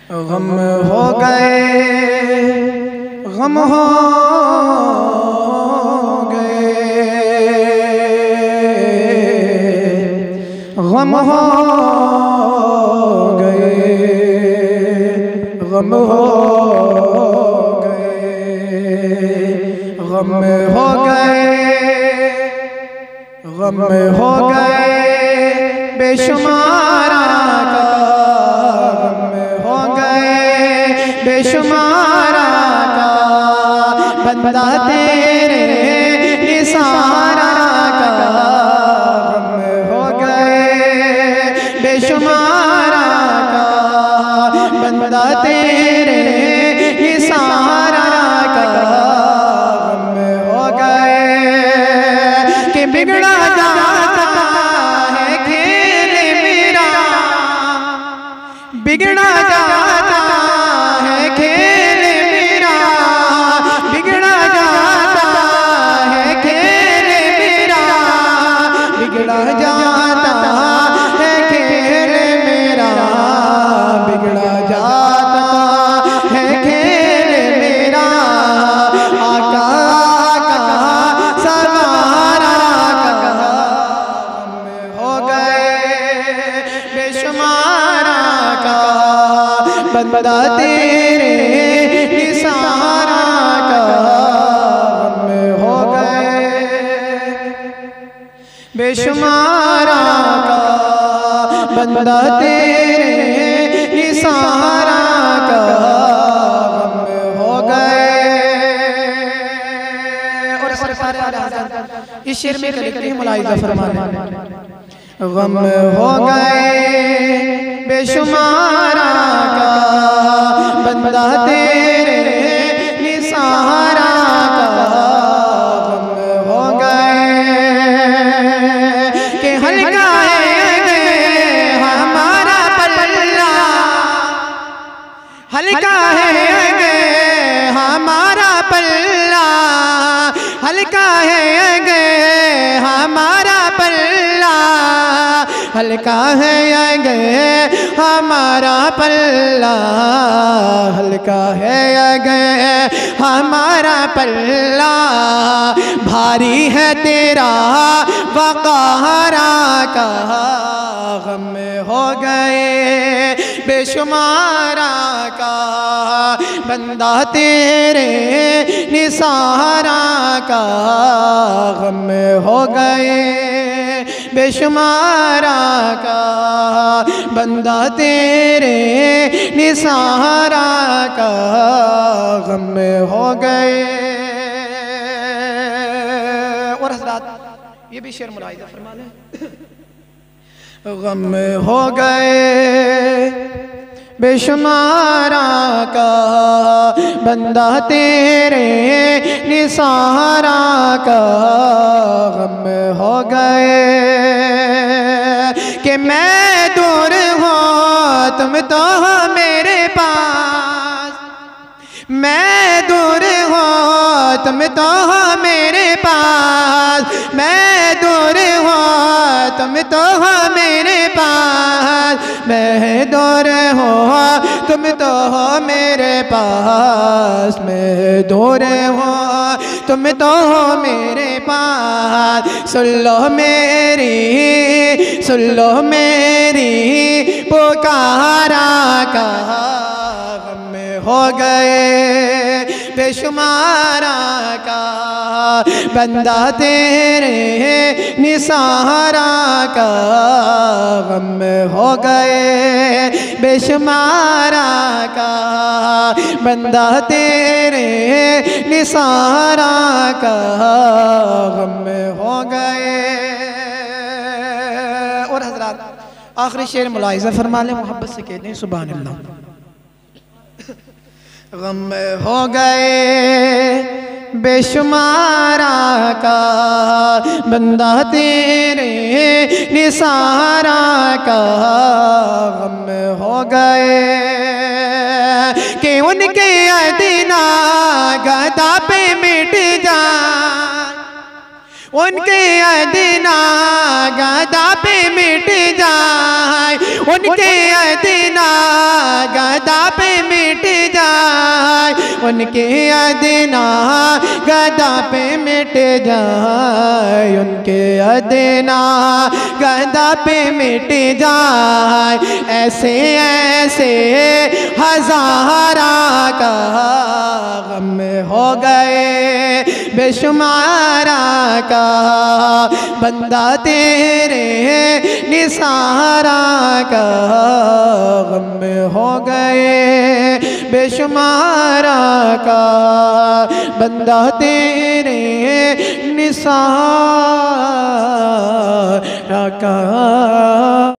गम हो गए, गम हो गए, गम हो गए, गम हो गए, गम हो गए, गम हो गए बेशुमारा का, गम हो गए बेशुमारा का, बंदा तेरे निसारा का, गम हो गए बेशुमारा का, बंदा तेरे निसारा का, गम हो गए कि बिगड़ा जाता है खेल मेरा, बिगड़ा जाता है खेल मेरा, बिगड़ा जाता है खेल मेरा, बिगड़ा जाता है खेल मेरा, बिगड़ा जाता है खेल मेरा, आका का सवारा का, गम हो गए बेशुमारा का, बंदा तेरे निसारा का, गम हो गए बेशुमारा का, बंदा तेरे निसारा का, गम हो गए। और सारे इस शेर में लिखते हैं मुलाहिज़ा फरमाने, गम हो गए बेशुमारा का, बंदा तेरे निसारा का, गम हो गए कि हल्का है हमारा पल्ला, हल्का है हमारा पल्ला, हल्का है हमारा पल्ला, हल्का है हमारा पल्ला, हल्का है हमारा पल्ला, भारी है तेरा वक़ारा का, गम हो गए बेशुमारा का, बंदा तेरे निसारा का, गम हो गए बेशुमारा का, बंदा तेरे निसारा का, गम हो गए। और हज़रात ये भी शेर मुलाहिज़ा फरमा लें, गम हो गए बेशुमारा का, बंदा तेरे निसारा का, गम हो गए कि मैं दूर हूँ तुम तो हो मेरे पास, मैं दूर हूँ तुम तो हो मेरे पास, मैं दूर हूँ तुम तो हो मेरे पास, मैं दूर हूँ तुम तो हो मेरे पास, मैं दूर हूँ तुम तो हो मेरे पास, सुन लो मेरी पुकारा का, गम हो गए बेशुमारा का, बंदा तेरे निसारा का, गम हो गए बेशुमारा का, बंदा तेरे निसारा का, गम हो गए। और हज़रात आखिरी शेर मुलाहिज़ा फरमा लें, मोहब्बत से कहते हैं सुभान अल्लाह। गम हो गए बेशुमारा का, बंदा तेरे निसारा का, गम हो गए कि उनके अदना गदा पे मिट जाए, उनके अदना गदा पे मिट जाए, उनके अदना गदा पे मिट जाए, उनके अदना गदा पे मिट जाए, उनके अदना गदा पे मिट जाए। ऐसे ऐसे हजारा का गम हो गए बेशुमारा का, बंदा तेरे निसारा का गम हो गए बेशुमारा का, बंदा तेरे निसारा का।